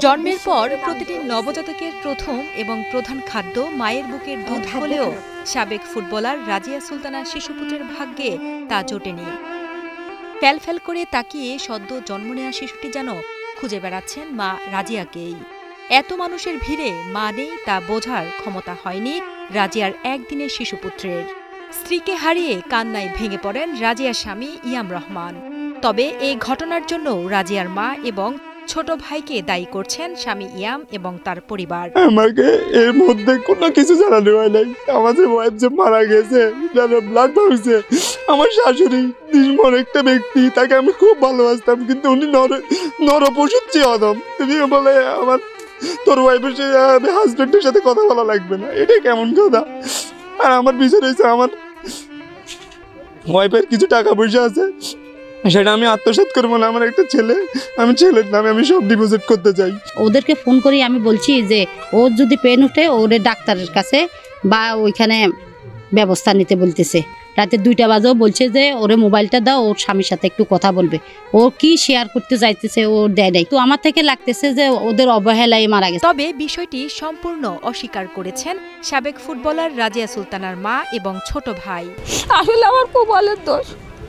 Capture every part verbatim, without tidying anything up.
জন্মের পর প্রতিটি নবজাতকের প্রথম এবং প্রধান খাদ্য মায়ের বুকের দুধ হলেও সাবেক ফুটবলার রাজিয়া সুলতানা শিশুপুত্রের ভাগ্যে তা জোটেনি। ফ্যালফ্যাল করে তাকিয়ে সদ্য জন্ম নেওয়া শিশুটি যেন খুঁজে বেড়াচ্ছেন মা রাজিয়াকেই। এত মানুষের ভিড়ে মা নেই তা বোঝার ক্ষমতা হয়নি রাজিয়ার একদিনের শিশুপুত্রের। স্ত্রীকে হারিয়ে কান্নায় ভেঙে পড়েন রাজিয়ার স্বামী ইয়াম রহমান। তবে এই ঘটনার জন্য রাজিয়ার মা এবং ছোট ভাইকে দায়ী করছেন স্বামী ইয়াম এবং তার পরিবার। আমাকে এর মধ্যে কোনো কিছু জানানো হয় নাই। আমাদের ওয়াইফ যে মারা গেছে, যারা ব্লাড ভাঙছে, আমার শাশুড়ি নির্মল একটা ব্যক্তি, তাকে আমি খুব ভালোবাসতাম, কিন্তু উনি নর নরপশুর চেয়ে অদম। তুমি বলে আমার তোর ওয়াইফের সাথে হাজবেন্ডের সাথে কথা বলা লাগবে না, এটা কেমন কথা? আর আমার বিষয় হয়েছে আমার ওয়াইফের কিছু টাকা পয়সা আছে, সেটা আমি আত্মসাৎ করবো না। আমার একটা ছেলে, আমি ছেলের নামে আমি সব ডিপোজিট করতে চাই। ওদেরকে ফোন করি, আমি বলছি যে ওর যদি পেন উঠে ওরে ডাক্তারের কাছে বা ওইখানে ব্যবস্থা নিতে বলতেছে। রাতে দুইটা বাজেও বলছে যে ওরে মোবাইলটা দাও, ওর স্বামীর সাথে একটু কথা বলবে। ও কি শেয়ার করতে চাইতেছে ও দেয় নাই। তো আমার থেকে লাগতেছে যে ওদের অবহেলায় মারা গেছে। তবে বিষয়টি সম্পূর্ণ অস্বীকার করেছেন সাবেক ফুটবলার রাজিয়া সুলতানার মা এবং ছোট ভাই। আসলে আমার কপালের দোষ,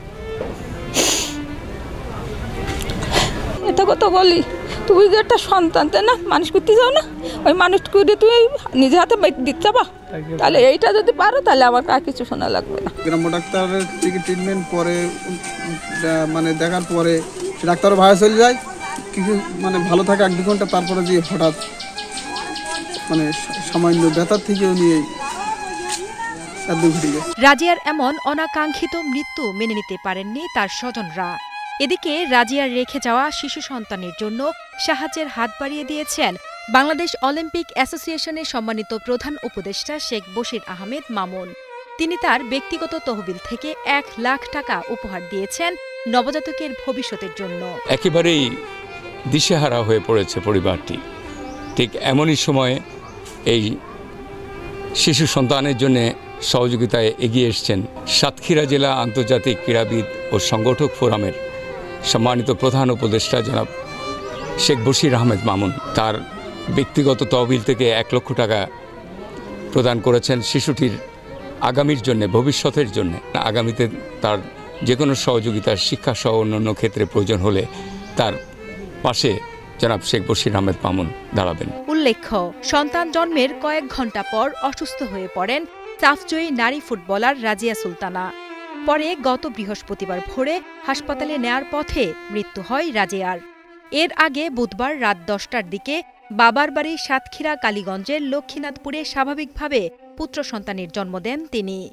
এটা কথা বলি। তুই যে একটা সন্তান, তাই না, মানুষ করতে যাও না, ওই মানুষকে তুই নিজে হাতে দিতে যাবা, তাহলে এইটা যদি পারো তাহলে আমার আর কিছু শোনা লাগবে না। গ্রাম্য ডাক্তারের থেকে ট্রিটমেন্ট পরে মানে দেখার পরে ডাক্তারও ভালো চলে যায়, কিছু মানে ভালো থাকে এক দু ঘন্টা, তারপরে যে হঠাৎ মানে সামান্য ব্যথার থেকেও নিয়ে রাজিয়ার এমন অনাকাঙ্ক্ষিত মৃত্যু মেনে নিতে পারেননি তার স্বজনরা। এদিকে রাজিয়ার রেখে যাওয়া শিশু সন্তানের জন্য সাহায্যের হাত বাড়িয়ে দিয়েছেন বাংলাদেশ অলিম্পিক অ্যাসোসিয়েশনের সম্মানিত প্রধান উপদেষ্টা শেখ বশির আহমেদ মামুন। তিনি তার ব্যক্তিগত তহবিল থেকে এক লাখ টাকা উপহার দিয়েছেন নবজাতকের ভবিষ্যতের জন্য। একেবারেই দিশেহারা হয়ে পড়েছে পরিবারটি। ঠিক এমনই সময়ে এই শিশু সন্তানের জন্য সহযোগিতায় এগিয়ে এসছেন সাতক্ষীরা জেলা আন্তর্জাতিক ক্রীড়াবিদ ও সংগঠক ফোরামের সম্মানিত প্রধান উপদেষ্টা জনাব শেখ বশির আহমেদ মামুন। তার ব্যক্তিগত তহবিল থেকে এক লক্ষ টাকা প্রদান করেছেন শিশুটির আগামীর জন্য, ভবিষ্যতের জন্য। আগামীতে তার যে কোনো সহযোগিতার শিক্ষাসহ অন্যান্য ক্ষেত্রে প্রয়োজন হলে তার পাশে জনাব শেখ বশির আহমেদ মামুন দাঁড়াবেন। উল্লেখ্য, সন্তান জন্মের কয়েক ঘণ্টা পর অসুস্থ হয়ে পড়েন সাফজয়ী নারী ফুটবলার রাজিয়া সুলতানা। পরে গত বৃহস্পতিবার ভোরে হাসপাতালে নেয়ার পথে মৃত্যু হয় রাজিয়ার। এর আগে বুধবার রাত দশটার দিকে বাবার বাড়ি সাতক্ষীরা কালীগঞ্জের লক্ষ্মীনাথপুরে স্বাভাবিকভাবে পুত্র সন্তানের জন্ম দেন তিনি।